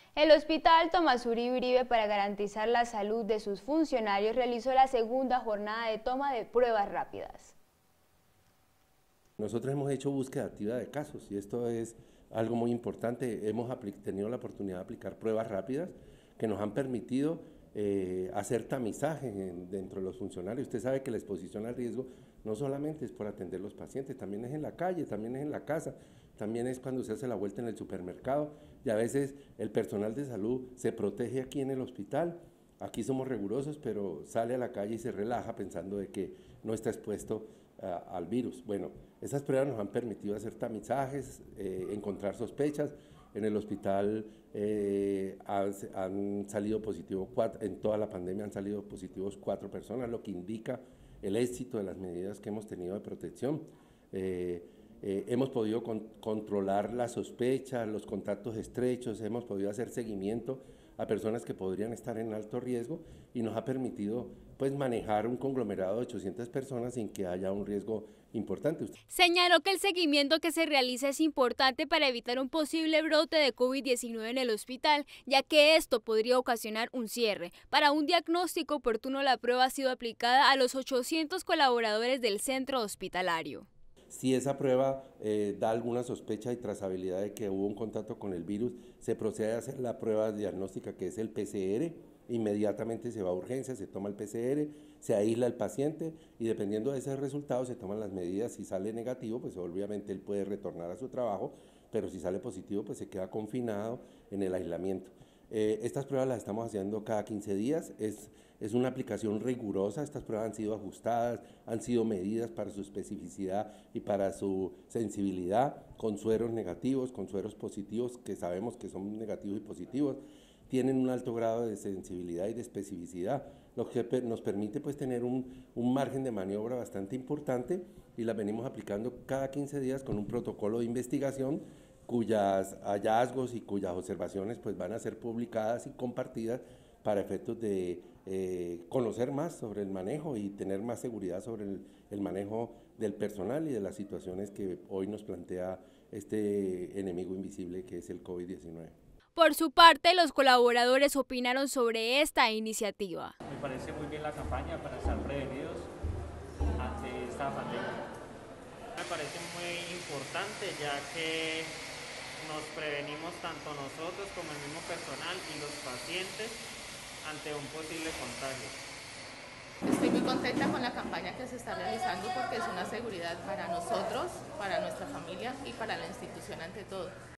El Hospital Tomás Uribe, para garantizar la salud de sus funcionarios, realizó la segunda jornada de toma de pruebas rápidas. Nosotros hemos hecho búsqueda activa de casos y esto es algo muy importante. Hemos tenido la oportunidad de aplicar pruebas rápidas que nos han permitido hacer tamizaje dentro de los funcionarios. Usted sabe que la exposición al riesgo no solamente es por atender los pacientes, también es en la calle, también es en la casa, también es cuando se hace la vuelta en el supermercado y a veces el personal de salud se protege aquí en el hospital. Aquí somos rigurosos, pero sale a la calle y se relaja pensando de que no está expuesto al virus. Bueno, esas pruebas nos han permitido hacer tamizajes, encontrar sospechas. En el hospital han salido positivos en toda la pandemia han salido positivos 4 personas, lo que indica el éxito de las medidas que hemos tenido de protección. Hemos podido controlar la sospecha, los contactos estrechos, hemos podido hacer seguimiento a personas que podrían estar en alto riesgo y nos ha permitido pues manejar un conglomerado de 800 personas sin que haya un riesgo importante. Señaló que el seguimiento que se realiza es importante para evitar un posible brote de COVID-19 en el hospital, ya que esto podría ocasionar un cierre. Para un diagnóstico oportuno, la prueba ha sido aplicada a los 800 colaboradores del centro hospitalario. Si esa prueba da alguna sospecha y trazabilidad de que hubo un contacto con el virus, se procede a hacer la prueba diagnóstica que es el PCR, inmediatamente se va a urgencia, se toma el PCR, se aísla el paciente y dependiendo de ese resultado se toman las medidas. Si sale negativo, pues obviamente él puede retornar a su trabajo, pero si sale positivo, pues se queda confinado en el aislamiento. Estas pruebas las estamos haciendo cada 15 días, es una aplicación rigurosa, estas pruebas han sido ajustadas, han sido medidas para su especificidad y para su sensibilidad, con sueros negativos, con sueros positivos, que sabemos que son negativos y positivos, tienen un alto grado de sensibilidad y de especificidad, lo que nos permite pues tener un margen de maniobra bastante importante y las venimos aplicando cada 15 días con un protocolo de investigación cuyas hallazgos y cuyas observaciones pues van a ser publicadas y compartidas para efectos de conocer más sobre el manejo y tener más seguridad sobre el manejo del personal y de las situaciones que hoy nos plantea este enemigo invisible que es el COVID-19. Por su parte, los colaboradores opinaron sobre esta iniciativa. Me parece muy bien la campaña para estar prevenidos ante esta pandemia. Me parece muy importante ya que nos prevenimos tanto nosotros como el mismo personal y los pacientes ante un posible contagio. Estoy muy contenta con la campaña que se está realizando porque es una seguridad para nosotros, para nuestra familia y para la institución ante todo.